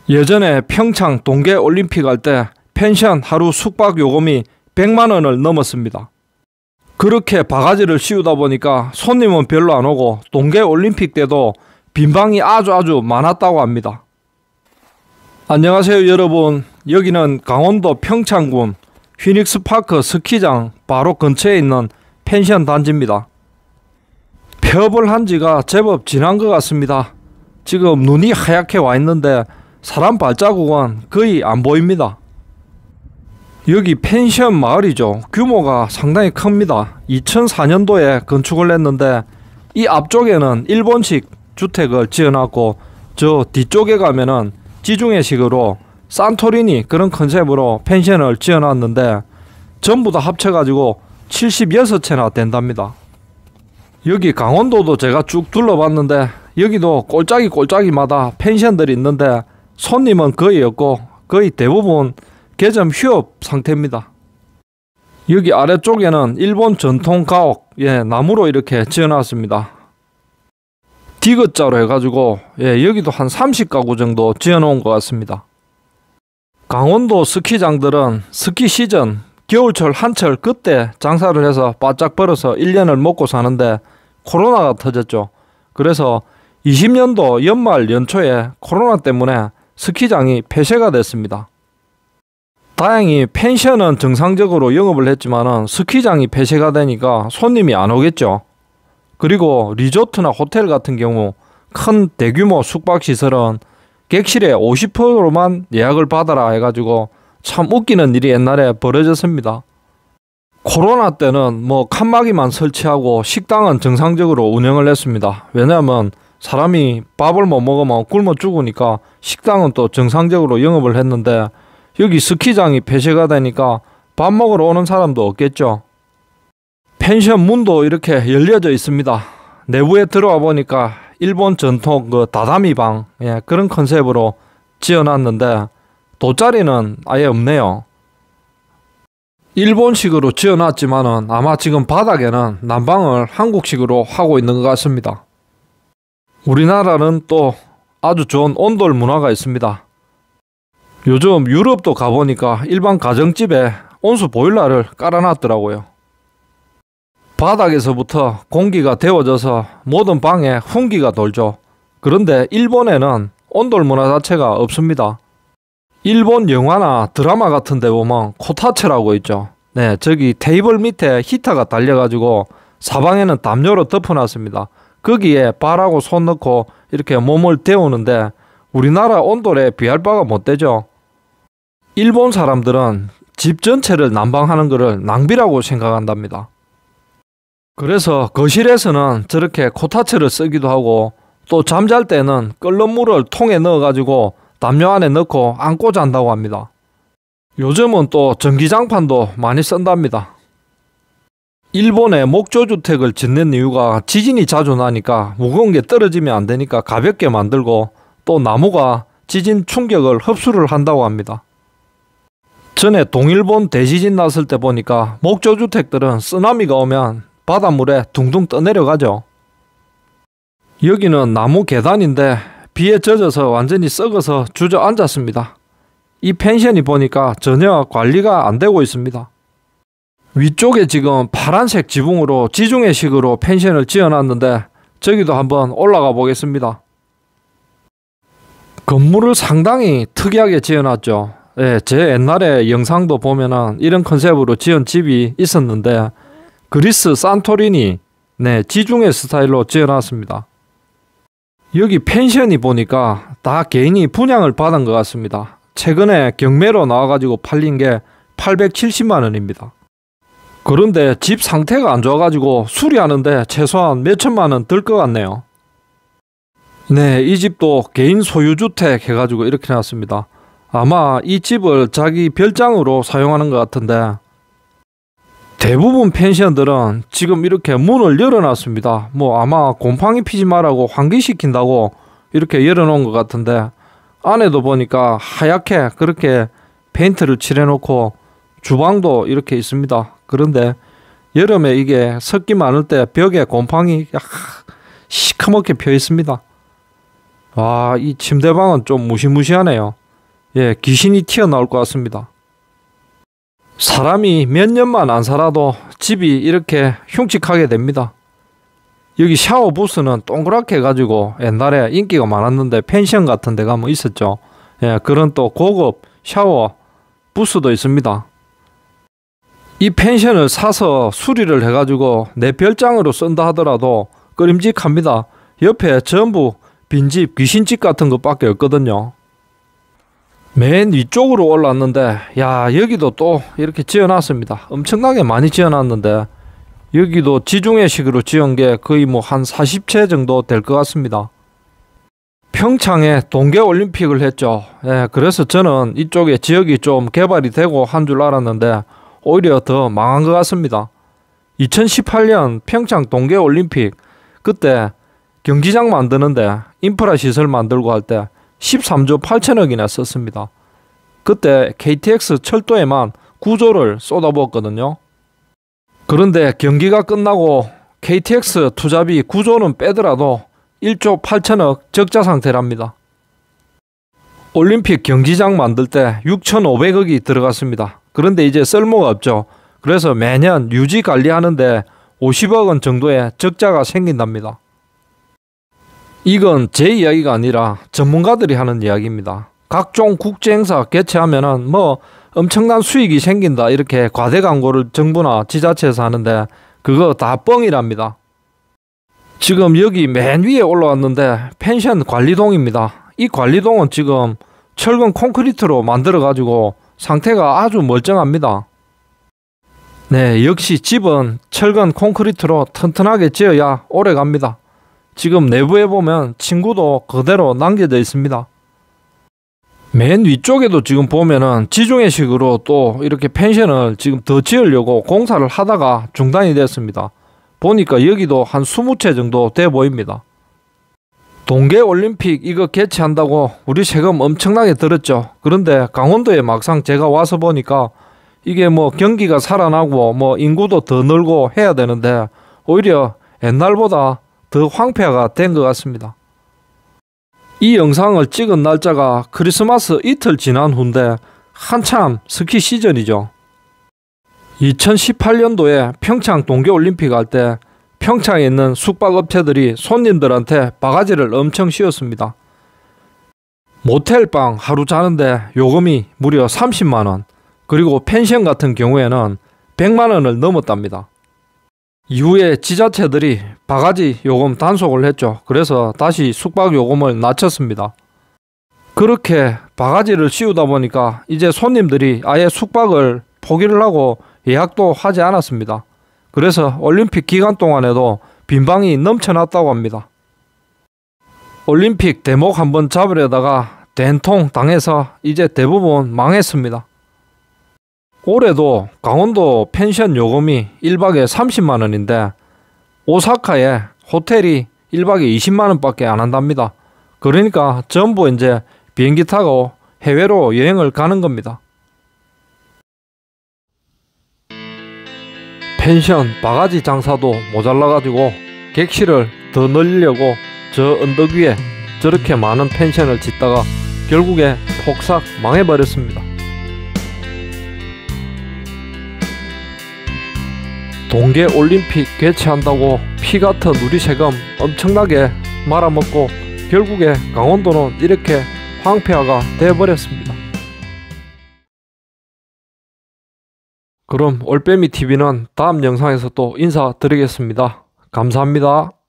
예전에 평창 동계올림픽 할 때 펜션 하루 숙박 요금이 100만 원을 넘었습니다. 그렇게 바가지를 씌우다 보니까 손님은 별로 안 오고 동계올림픽 때도 빈방이 아주 많았다고 합니다. 안녕하세요 여러분, 여기는 강원도 평창군 휘닉스파크 스키장 바로 근처에 있는 펜션 단지입니다. 폐업을 한 지가 제법 지난 것 같습니다. 지금 눈이 하얗게 와 있는데 사람 발자국은 거의 안 보입니다. 여기 펜션 마을이죠. 규모가 상당히 큽니다. 2004년도에 건축을 했는데 이 앞쪽에는 일본식 주택을 지어놨고 저 뒤쪽에 가면은 지중해식으로 산토리니 그런 컨셉으로 펜션을 지어놨는데 전부 다 합쳐가지고 76채나 된답니다. 여기 강원도도 제가 쭉 둘러봤는데 여기도 꼴짜기마다 펜션들이 있는데 손님은 거의 없고 거의 대부분 개점 휴업 상태입니다. 여기 아래쪽에는 일본 전통 가옥, 나무로 이렇게 지어놨습니다. 디귿자로 해가지고 여기도 한 30가구 정도 지어놓은 것 같습니다. 강원도 스키장들은 스키 시즌 겨울철 한철 그때 장사를 해서 바짝 벌어서 1년을 먹고 사는데 코로나가 터졌죠. 그래서 20년도 연말 연초에 코로나 때문에 스키장이 폐쇄가 됐습니다. 다행히 펜션은 정상적으로 영업을 했지만은 스키장이 폐쇄가 되니까 손님이 안 오겠죠. 그리고 리조트나 호텔 같은 경우 큰 대규모 숙박시설은 객실의 50%만 예약을 받아라 해가지고 참 웃기는 일이 옛날에 벌어졌습니다. 코로나 때는 칸막이만 설치하고 식당은 정상적으로 운영을 했습니다. 왜냐하면 사람이 밥을 못 먹으면 굶어 죽으니까 식당은 또 정상적으로 영업을 했는데 여기 스키장이 폐쇄가 되니까 밥 먹으러 오는 사람도 없겠죠. 펜션 문도 이렇게 열려져 있습니다. 내부에 들어와 보니까 일본 전통 다다미 방 그런 컨셉으로 지어놨는데 돗자리는 아예 없네요. 일본식으로 지어놨지만은 아마 지금 바닥에는 난방을 한국식으로 하고 있는 것 같습니다. 우리나라는 또 아주 좋은 온돌 문화가 있습니다. 요즘 유럽도 가보니까 일반 가정집에 온수 보일러를 깔아놨더라고요. 바닥에서부터 공기가 데워져서 모든 방에 훈기가 돌죠. 그런데 일본에는 온돌 문화 자체가 없습니다. 일본 영화나 드라마 같은 데 보면 코타츠라고 있죠. 저기 테이블 밑에 히터가 달려가지고 사방에는 담요로 덮어놨습니다. 거기에 발하고 손 넣고 이렇게 몸을 데우는데 우리나라 온돌에 비할 바가 못 되죠. 일본 사람들은 집 전체를 난방하는 것을 낭비라고 생각한답니다. 그래서 거실에서는 저렇게 코타츠를 쓰기도 하고 또 잠잘 때는 끓는 물을 통에 넣어가지고 담요 안에 넣고 안고 잔다고 합니다. 요즘은 또 전기장판도 많이 쓴답니다. 일본에 목조주택을 짓는 이유가 지진이 자주 나니까 무거운 게 떨어지면 안 되니까 가볍게 만들고 또 나무가 지진 충격을 흡수를 한다고 합니다. 전에 동일본 대지진 났을 때 보니까 목조주택들은 쓰나미가 오면 바닷물에 둥둥 떠내려가죠. 여기는 나무 계단인데 비에 젖어서 완전히 썩어서 주저앉았습니다. 이 펜션이 보니까 전혀 관리가 안 되고 있습니다. 위쪽에 지금 파란색 지붕으로 지중해식으로 펜션을 지어놨는데 저기도 한번 올라가 보겠습니다. 건물을 상당히 특이하게 지어놨죠. 제 옛날에 영상도 보면은 이런 컨셉으로 지은 집이 있었는데 그리스 산토리니 지중해 스타일로 지어놨습니다. 여기 펜션이 보니까 다 개인이 분양을 받은 것 같습니다. 최근에 경매로 나와가지고 팔린 게 870만 원입니다. 그런데 집 상태가 안 좋아가지고 수리하는데 최소한 몇천만 원 들 것 같네요. 이 집도 개인 소유주택 해가지고 이렇게 놨습니다. 아마 이 집을 자기 별장으로 사용하는 것 같은데 대부분 펜션들은 지금 이렇게 문을 열어놨습니다. 아마 곰팡이 피지 말라고 환기시킨다고 이렇게 열어놓은 것 같은데 안에도 보니까 하얗게 그렇게 페인트를 칠해놓고 주방도 이렇게 있습니다. 그런데 여름에 이게 습기 많을 때 벽에 곰팡이 시커멓게 펴 있습니다. 와, 이 침대방은 좀 무시무시하네요. 예, 귀신이 튀어나올 것 같습니다. 사람이 몇 년만 안 살아도 집이 이렇게 흉측하게 됩니다. 여기 샤워 부스는 동그랗게 해가지고 옛날에 인기가 많았는데 펜션 같은 데가 뭐 있었죠. 예, 그런 또 고급 샤워 부스도 있습니다. 이 펜션을 사서 수리를 해가지고 내 별장으로 쓴다 하더라도 꺼림직합니다. 옆에 전부 빈집 귀신집 같은 것밖에 없거든요. 맨 위쪽으로 올랐는데 야, 여기도 또 이렇게 지어놨습니다. 엄청나게 많이 지어놨는데 여기도 지중해식으로 지은 게 거의 뭐 한 40채 정도 될 것 같습니다. 평창에 동계올림픽을 했죠. 예, 그래서 저는 이쪽에 지역이 좀 개발이 되고 한 줄 알았는데 오히려 더 망한 것 같습니다. 2018년 평창 동계올림픽 그때 경기장 만드는데 인프라 시설 만들고 할 때 13조 8천억이나 썼습니다. 그때 KTX 철도에만 9조를 쏟아부었거든요. 그런데 경기가 끝나고 KTX 투자비 9조는 빼더라도 1조 8천억 적자 상태랍니다. 올림픽 경기장 만들 때 6,500억이 들어갔습니다. 그런데 이제 쓸모가 없죠. 그래서 매년 유지 관리하는데 50억 원 정도의 적자가 생긴답니다. 이건 제 이야기가 아니라 전문가들이 하는 이야기입니다. 각종 국제행사 개최하면은 뭐 엄청난 수익이 생긴다 이렇게 과대 광고를 정부나 지자체에서 하는데 그거 다 뻥이랍니다. 지금 여기 맨 위에 올라왔는데 펜션 관리동입니다. 이 관리동은 지금 철근 콘크리트로 만들어 가지고 상태가 아주 멀쩡합니다. 네, 역시 집은 철근 콘크리트로 튼튼하게 지어야 오래 갑니다. 지금 내부에 보면 층구도 그대로 남겨져 있습니다. 맨 위쪽에도 지금 보면은 지중해식으로 또 이렇게 펜션을 지금 더 지으려고 공사를 하다가 중단이 됐습니다. 보니까 여기도 한 20채 정도 돼 보입니다. 동계올림픽 이거 개최한다고 우리 세금 엄청나게 들었죠. 그런데 강원도에 막상 제가 와서 보니까 이게 뭐 경기가 살아나고 뭐 인구도 더 늘고 해야 되는데 오히려 옛날보다 더 황폐화가 된 것 같습니다. 이 영상을 찍은 날짜가 크리스마스 이틀 지난 후인데 한참 스키 시즌이죠. 2018년도에 평창 동계올림픽 할 때 평창에 있는 숙박업체들이 손님들한테 바가지를 엄청 씌웠습니다. 모텔방 하루 자는데 요금이 무려 30만원, 그리고 펜션 같은 경우에는 100만원을 넘었답니다. 이후에 지자체들이 바가지 요금 단속을 했죠. 그래서 다시 숙박 요금을 낮췄습니다. 그렇게 바가지를 씌우다 보니까 이제 손님들이 아예 숙박을 포기를 하고 예약도 하지 않았습니다. 그래서 올림픽 기간 동안에도 빈방이 넘쳐났다고 합니다. 올림픽 대목 한번 잡으려다가 된통 당해서 이제 대부분 망했습니다. 올해도 강원도 펜션 요금이 1박에 30만원인데 오사카에 호텔이 1박에 20만원밖에 안 한답니다. 그러니까 전부 이제 비행기 타고 해외로 여행을 가는 겁니다. 펜션 바가지 장사도 모자라가지고 객실을 더 늘리려고 저 언덕 위에 저렇게 많은 펜션을 짓다가 결국에 폭삭 망해버렸습니다. 동계올림픽 개최한다고 피같은 우리 세금 엄청나게 말아먹고 결국에 강원도는 이렇게 황폐화가 되어버렸습니다. 그럼 올빼미TV는 다음 영상에서 또 인사드리겠습니다. 감사합니다.